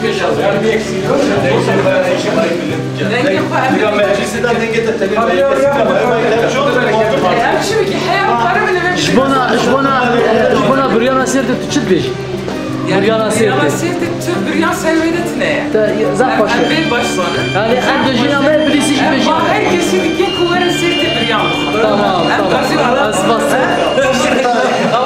Yani bir eksik yok. Denge bayağı eksik var. Denge bayağı. Diyor meclisi de denge de tabii. Yani şimdi hayal para bile ve Şbona Brianna serte tüçüt beş. Brianna serte. Brianna serte tür Brianna servedetine. Zaf başı. Ben baş sonra. Yani en döjün ama birisi işi beşin. Herkesin iki kulları serte Brianna. Tamam. Az bastı.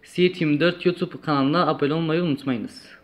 Siyet 24 YouTube kanalına abone olmayı unutmayınız.